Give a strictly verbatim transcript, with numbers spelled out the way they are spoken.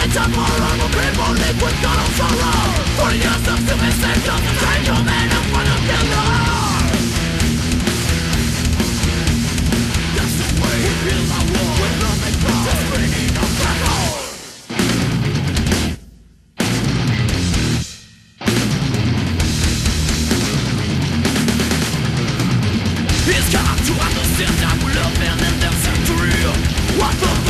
Time for horrible people live with God of sorrow. Forty years of stupid sins of the strange man and one of killer. That's the way we feel our war. With love and pride, just bringing us back home. It's time to understand that we live in their century. What the